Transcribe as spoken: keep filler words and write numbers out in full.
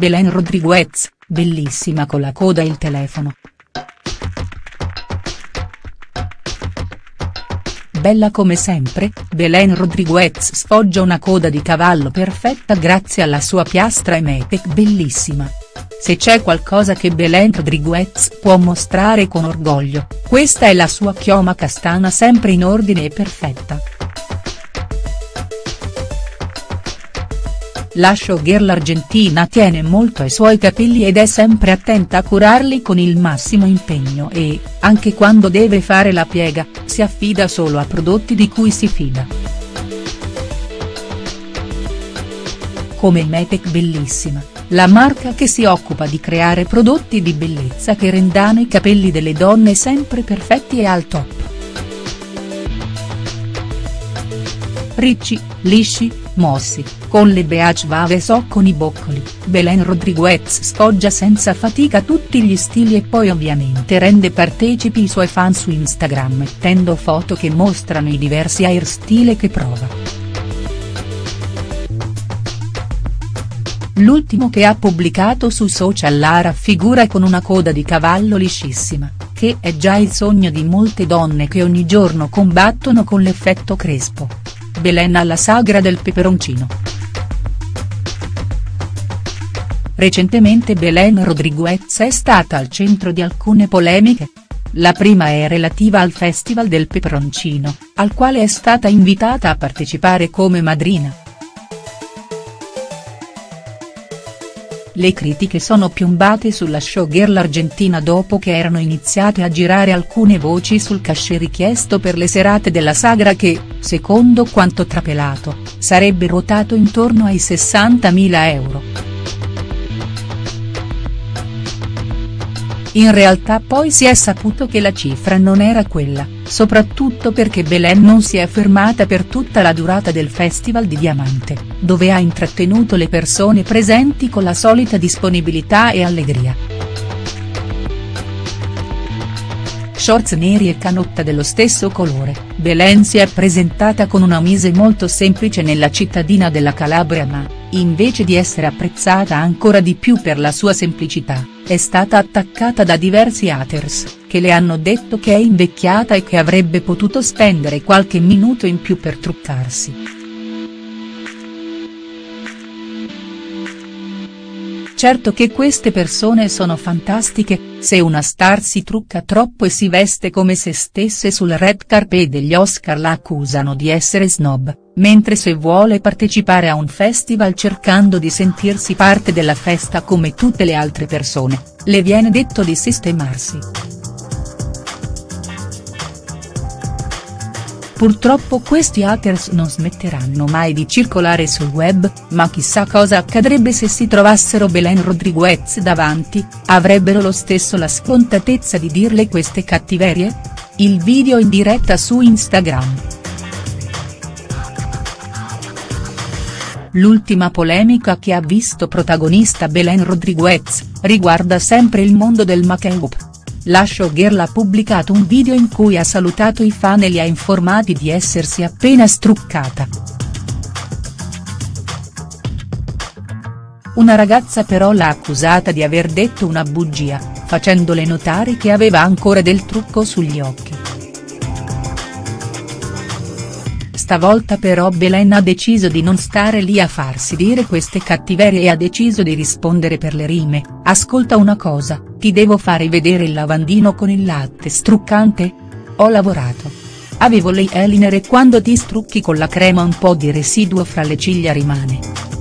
Belen Rodriguez, bellissima con la coda e il telefono. Bella come sempre, Belen Rodriguez sfoggia una coda di cavallo perfetta grazie alla sua piastra e make-up bellissima. Se c'è qualcosa che Belen Rodriguez può mostrare con orgoglio, questa è la sua chioma castana sempre in ordine e perfetta. La showgirl argentina tiene molto ai suoi capelli ed è sempre attenta a curarli con il massimo impegno e, anche quando deve fare la piega, si affida solo a prodotti di cui si fida. Come Make Bellissima, la marca che si occupa di creare prodotti di bellezza che rendano i capelli delle donne sempre perfetti e al top. Ricci, lisci, mossi, con le beach waves o con i boccoli, Belen Rodriguez sfoggia senza fatica tutti gli stili e poi ovviamente rende partecipi i suoi fan su Instagram mettendo foto che mostrano i diversi hairstyle che prova. L'ultimo che ha pubblicato su social la raffigura con una coda di cavallo liscissima, che è già il sogno di molte donne che ogni giorno combattono con l'effetto crespo. Belen alla sagra del peperoncino. Recentemente Belen Rodriguez è stata al centro di alcune polemiche. La prima è relativa al Festival del Peperoncino, al quale è stata invitata a partecipare come madrina. Le critiche sono piombate sulla showgirl argentina dopo che erano iniziate a girare alcune voci sul cachet richiesto per le serate della sagra che, secondo quanto trapelato, sarebbe ruotato intorno ai sessantamila euro. In realtà poi si è saputo che la cifra non era quella, soprattutto perché Belen non si è fermata per tutta la durata del Festival di Diamante, dove ha intrattenuto le persone presenti con la solita disponibilità e allegria. Shorts neri e canotta dello stesso colore, Belen si è presentata con una mise molto semplice nella cittadina della Calabria ma, invece di essere apprezzata ancora di più per la sua semplicità, è stata attaccata da diversi haters, che le hanno detto che è invecchiata e che avrebbe potuto spendere qualche minuto in più per truccarsi. Certo che queste persone sono fantastiche, se una star si trucca troppo e si veste come se stesse sul red carpet degli Oscar la accusano di essere snob, mentre se vuole partecipare a un festival cercando di sentirsi parte della festa come tutte le altre persone, le viene detto di sistemarsi. Purtroppo questi haters non smetteranno mai di circolare sul web, ma chissà cosa accadrebbe se si trovassero Belen Rodriguez davanti, avrebbero lo stesso la scontatezza di dirle queste cattiverie? Il video in diretta su Instagram. L'ultima polemica che ha visto protagonista Belen Rodriguez, riguarda sempre il mondo del make-up. La showgirl ha pubblicato un video in cui ha salutato i fan e li ha informati di essersi appena struccata. Una ragazza però l'ha accusata di aver detto una bugia, facendole notare che aveva ancora del trucco sugli occhi. Stavolta però Belen ha deciso di non stare lì a farsi dire queste cattiverie e ha deciso di rispondere per le rime: ascolta una cosa, ti devo fare vedere il lavandino con il latte struccante? Ho lavorato. Avevo l'eyeliner e quando ti strucchi con la crema un po' di residuo fra le ciglia rimane.